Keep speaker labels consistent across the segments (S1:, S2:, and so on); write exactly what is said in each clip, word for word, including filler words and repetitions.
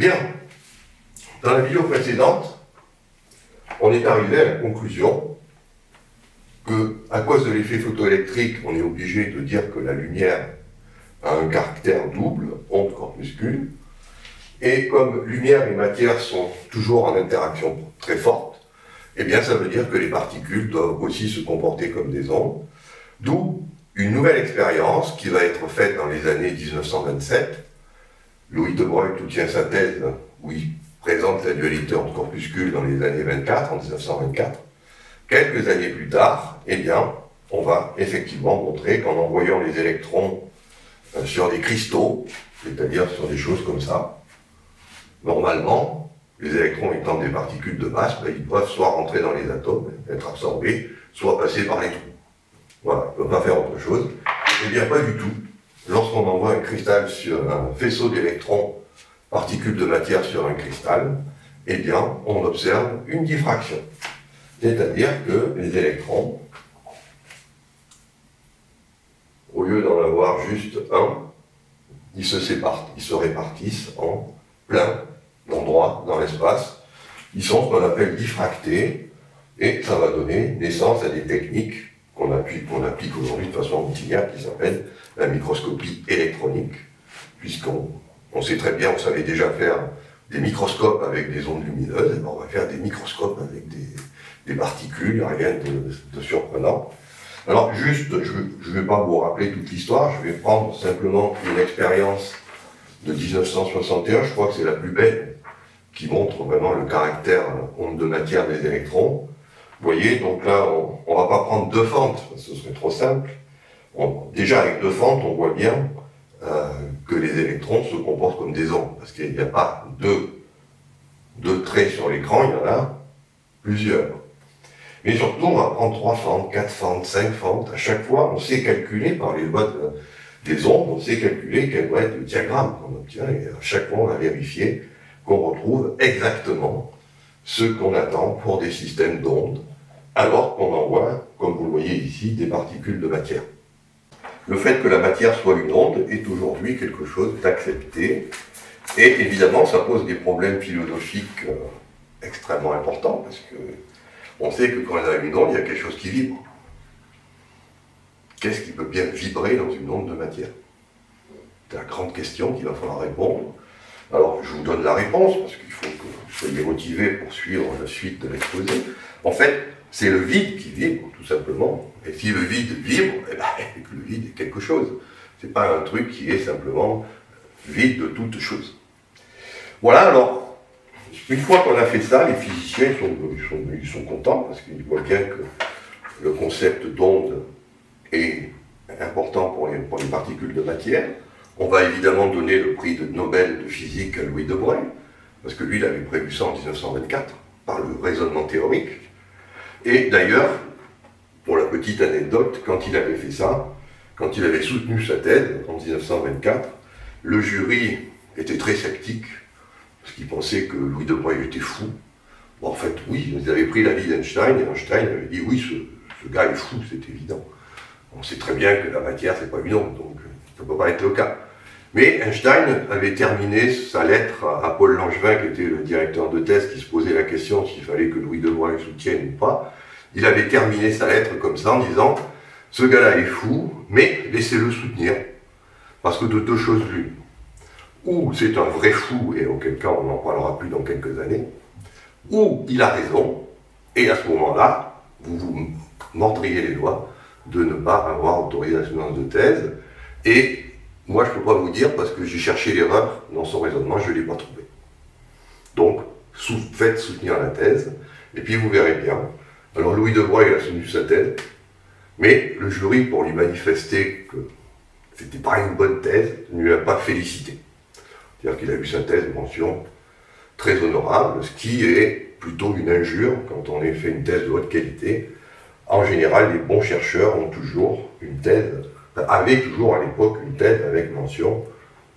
S1: Bien, dans la vidéo précédente, on est arrivé à la conclusion que, à cause de l'effet photoélectrique, on est obligé de dire que la lumière a un caractère double, onde-corpuscule, et comme lumière et matière sont toujours en interaction très forte, eh bien ça veut dire que les particules doivent aussi se comporter comme des ondes, d'où une nouvelle expérience qui va être faite dans les années mille neuf cent vingt-sept. Louis de Broglie tient sa thèse où il présente la dualité entre corpuscules dans les années vingt-quatre, en mille neuf cent vingt-quatre. Quelques années plus tard, eh bien, on va effectivement montrer qu'en envoyant les électrons euh, sur des cristaux, c'est-à-dire sur des choses comme ça, normalement, les électrons étant des particules de masse, ben, ils peuvent soit rentrer dans les atomes, être absorbés, soit passer par les trous. Voilà, ils ne peuvent pas faire autre chose. Eh bien, pas du tout. Lorsqu'on envoie un cristal sur un faisceau d'électrons, particules de matière sur un cristal, eh bien, on observe une diffraction. C'est-à-dire que les électrons, au lieu d'en avoir juste un, ils se séparent, ils se répartissent en plein d'endroits dans l'espace. Ils sont ce qu'on appelle diffractés, et ça va donner naissance à des techniques qu'on applique, qu'on applique aujourd'hui de façon routinière, qui s'appelle la microscopie électronique, puisqu'on on sait très bien, on savait déjà faire des microscopes avec des ondes lumineuses, et ben on va faire des microscopes avec des, des particules, rien de, de surprenant. Alors juste, je ne vais pas vous rappeler toute l'histoire, je vais prendre simplement une expérience de mille neuf cent soixante et un, je crois que c'est la plus belle, qui montre vraiment le caractère onde de matière des électrons. Vous voyez, donc là, on ne va pas prendre deux fentes, parce que ce serait trop simple. On, déjà, avec deux fentes, on voit bien euh, que les électrons se comportent comme des ondes, parce qu'il n'y a pas deux, deux traits sur l'écran, il y en a plusieurs. Mais surtout, on va prendre trois fentes, quatre fentes, cinq fentes. À chaque fois, on sait calculer par les lois de, des ondes, on sait calculer quel doit être le diagramme qu'on obtient, et à chaque fois, on va vérifier qu'on retrouve exactement ce qu'on attend pour des systèmes d'ondes, alors qu'on envoie, comme vous le voyez ici, des particules de matière. Le fait que la matière soit une onde est aujourd'hui quelque chose d'accepté, et évidemment ça pose des problèmes philosophiques euh, extrêmement importants, parce que on sait que quand on a une onde, il y a quelque chose qui vibre. Qu'est-ce qui peut bien vibrer dans une onde de matière? C'est la grande question qu'il va falloir répondre. Alors je vous donne la réponse, parce qu'il faut que vous soyez motivés pour suivre la suite de l'exposé. En fait, c'est le vide qui vibre, tout simplement. Et si le vide vibre, eh ben, le vide est quelque chose. C'est pas un truc qui est simplement vide de toute chose. Voilà, alors, une fois qu'on a fait ça, les physiciens ils sont, ils sont, ils sont contents, parce qu'ils voient bien que le concept d'onde est important pour les, pour les particules de matière. On va évidemment donner le prix de Nobel de physique à Louis de Broglie, parce que lui, il avait prévu ça en mille neuf cent vingt-quatre, par le raisonnement théorique. Et d'ailleurs, pour la petite anecdote, quand il avait fait ça, quand il avait soutenu sa thèse en mille neuf cent vingt-quatre, le jury était très sceptique, parce qu'il pensait que Louis de Broglie était fou. Bon, en fait, oui, ils avaient pris l'avis d'Einstein, et Einstein avait dit oui, ce, ce gars est fou, c'est évident. On sait très bien que la matière, c'est pas une onde, donc ça ne peut pas être le cas. Mais Einstein avait terminé sa lettre à Paul Langevin, qui était le directeur de thèse, qui se posait la question s'il fallait que Louis de Broglie soutienne ou pas. Il avait terminé sa lettre comme ça, en disant « Ce gars-là est fou, mais laissez-le soutenir. Parce que de deux choses l'une. Ou c'est un vrai fou, et auquel cas on n'en parlera plus dans quelques années, ou il a raison, et à ce moment-là, vous vous mordriez les doigts de ne pas avoir autorisation de thèse, et moi, je ne peux pas vous dire, parce que j'ai cherché l'erreur dans son raisonnement, je ne l'ai pas trouvé. Donc, sous, faites soutenir la thèse, et puis vous verrez bien. Alors, Louis de Broglie a soutenu sa thèse, mais le jury, pour lui manifester que c'était pas une bonne thèse, ne lui a pas félicité. C'est-à-dire qu'il a eu sa thèse mention très honorable, ce qui est plutôt une injure quand on a fait une thèse de haute qualité. En général, les bons chercheurs ont toujours une thèse, avait toujours à l'époque une thèse avec mention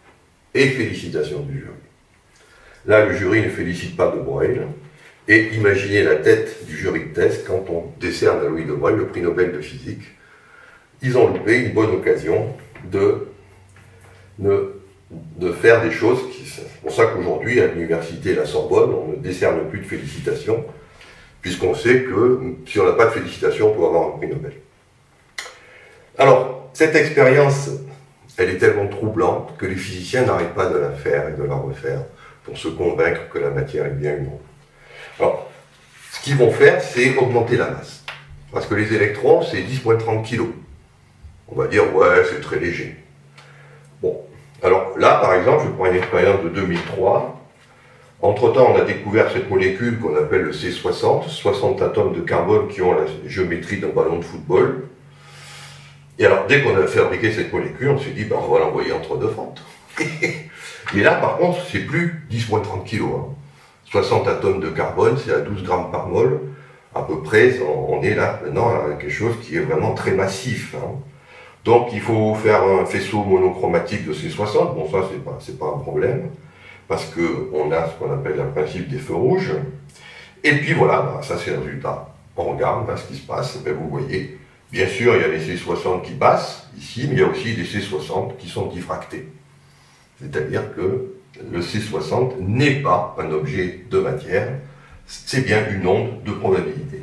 S1: et félicitations du jury. Là, le jury ne félicite pas de Broglie, et imaginez la tête du jury de thèse quand on décerne à Louis de Broglie le prix Nobel de physique. Ils ont loupé une bonne occasion de ne de faire des choses qui... C'est pour ça qu'aujourd'hui, à l'université La Sorbonne, on ne décerne plus de félicitations, puisqu'on sait que si on n'a pas de félicitations, on peut avoir un prix Nobel. Alors, cette expérience, elle est tellement troublante que les physiciens n'arrêtent pas de la faire et de la refaire pour se convaincre que la matière est bien une onde. Alors, ce qu'ils vont faire, c'est augmenter la masse. Parce que les électrons, c'est dix moins trente kilos. On va dire, ouais, c'est très léger. Bon, alors là, par exemple, je prends une expérience de deux mille trois. Entre-temps, on a découvert cette molécule qu'on appelle le C soixante, soixante atomes de carbone qui ont la géométrie d'un ballon de football. Et alors, dès qu'on a fabriqué cette molécule, on s'est dit, ben, on va l'envoyer entre deux fentes. Et là, par contre, c'est plus dix moins trente kilos. Hein. soixante atomes de carbone, c'est à douze grammes par mol. À peu près, on est là, maintenant, à quelque chose qui est vraiment très massif. Hein. Donc, il faut faire un faisceau monochromatique de C soixante. Bon, ça, c'est pas, c'est pas un problème. Parce qu'on a ce qu'on appelle le principe des feux rouges. Et puis, voilà, ben, ça, c'est le résultat. On regarde ben, ce qui se passe. Ben, vous voyez, bien sûr, il y a les C soixante qui passent, ici, mais il y a aussi des C soixante qui sont diffractés. C'est-à-dire que le C soixante n'est pas un objet de matière, c'est bien une onde de probabilité.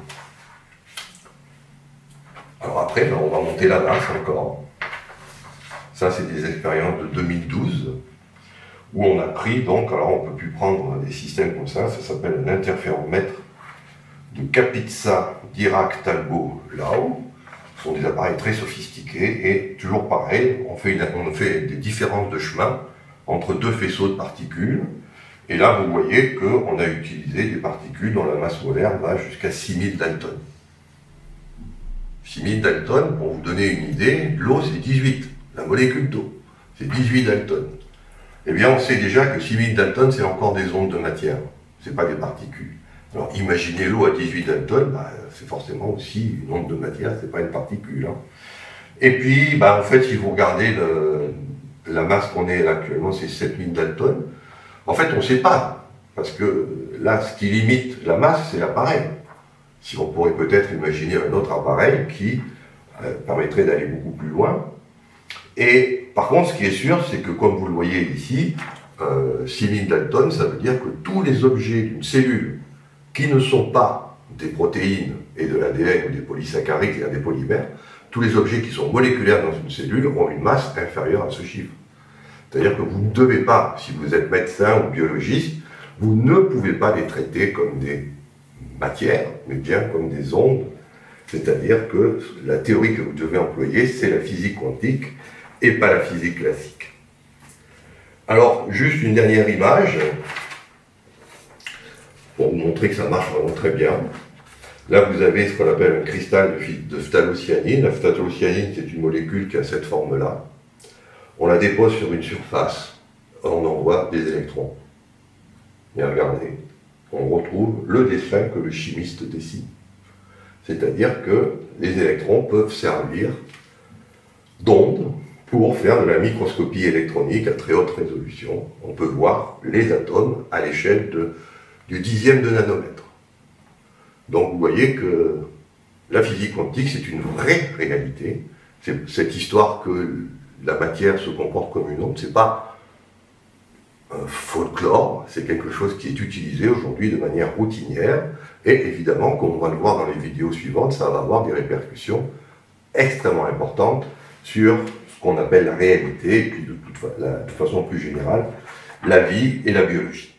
S1: Alors après, on va monter la masse encore. Ça, c'est des expériences de deux mille douze, où on a pris, donc, alors on ne peut plus prendre des systèmes comme ça, ça s'appelle un interféromètre de Kapitsa, Dirac, Talbot, Lau. Ce sont des appareils très sophistiqués, et toujours pareil, on fait, une, on fait des différences de chemin entre deux faisceaux de particules, et là vous voyez qu'on a utilisé des particules dont la masse molaire va jusqu'à six mille Dalton. six mille Dalton, pour vous donner une idée, l'eau c'est dix-huit, la molécule d'eau, c'est dix-huit Dalton. Eh bien on sait déjà que six mille Dalton c'est encore des ondes de matière, c'est pas des particules. Alors imaginez l'eau à dix-huit Dalton, bah, c'est forcément aussi une onde de matière, c'est pas une particule. Hein. Et puis, bah, en fait, si vous regardez le, la masse qu'on est là actuellement, c'est sept mille Dalton. En fait, on ne sait pas, parce que là, ce qui limite la masse, c'est l'appareil. Si on pourrait peut-être imaginer un autre appareil qui euh, permettrait d'aller beaucoup plus loin. Et par contre, ce qui est sûr, c'est que comme vous le voyez ici, euh, six mille Dalton, ça veut dire que tous les objets d'une cellule qui ne sont pas des protéines et de l'A D N ou des polysaccharides et des polymères, tous les objets qui sont moléculaires dans une cellule ont une masse inférieure à ce chiffre. C'est-à-dire que vous ne devez pas, si vous êtes médecin ou biologiste, vous ne pouvez pas les traiter comme des matières, mais bien comme des ondes. C'est-à-dire que la théorie que vous devez employer, c'est la physique quantique et pas la physique classique. Alors, juste une dernière image, pour vous montrer que ça marche vraiment très bien. Là, vous avez ce qu'on appelle un cristal de phthalocyanine. La phthalocyanine, c'est une molécule qui a cette forme-là. On la dépose sur une surface, on envoie des électrons. Et regardez, on retrouve le dessin que le chimiste dessine. C'est-à-dire que les électrons peuvent servir d'ondes pour faire de la microscopie électronique à très haute résolution. On peut voir les atomes à l'échelle de du dixième de nanomètre. Donc vous voyez que la physique quantique, c'est une vraie réalité. C'est cette histoire que la matière se comporte comme une onde, c'est pas un folklore, c'est quelque chose qui est utilisé aujourd'hui de manière routinière, et évidemment, comme on va le voir dans les vidéos suivantes, ça va avoir des répercussions extrêmement importantes sur ce qu'on appelle la réalité, et puis de toute, fa- la, de façon plus générale, la vie et la biologie.